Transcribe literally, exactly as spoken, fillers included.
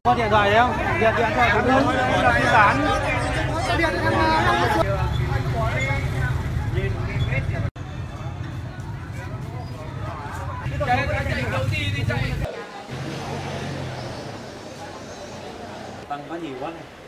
Có điện thoại đấy không? Điện điện thoại của tôi là tin nhắn. Tăng quá nhiều quá này.